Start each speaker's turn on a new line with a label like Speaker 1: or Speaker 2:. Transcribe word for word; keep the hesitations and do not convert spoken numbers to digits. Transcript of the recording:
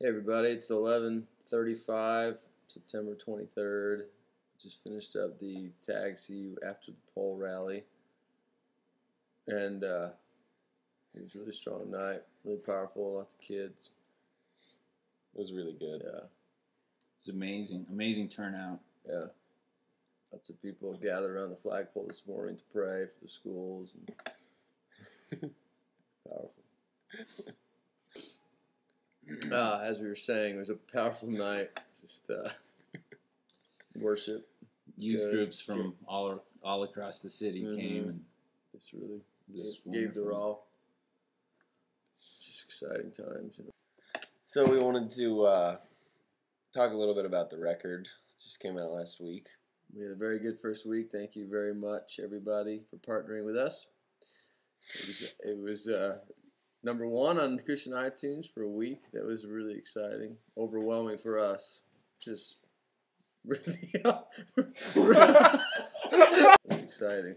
Speaker 1: Hey everybody, it's eleven thirty-five, September twenty-third. Just finished up the taxi after the pole rally, and uh, it was a really strong night, really powerful, lots of kids.
Speaker 2: It was really good.
Speaker 1: Yeah.
Speaker 2: It was amazing, amazing turnout.
Speaker 1: Yeah. Lots of people gathered around the flagpole this morning to pray for the schools. And powerful. Uh, as we were saying, it was a powerful night. Just uh, worship.
Speaker 2: Youth
Speaker 1: Good.
Speaker 2: groups from all all across the city
Speaker 1: Mm-hmm.
Speaker 2: came and
Speaker 1: Just really
Speaker 2: Just
Speaker 1: gave, gave their
Speaker 2: wonderful.
Speaker 1: all. Just exciting times. You know.
Speaker 3: So we wanted to uh, talk a little bit about the record. It just came out last week.
Speaker 1: We had a very good first week. Thank you very much, everybody, for partnering with us. It was it was uh, number one on Christian iTunes for a week. That was really exciting, overwhelming for us. Just really, really exciting.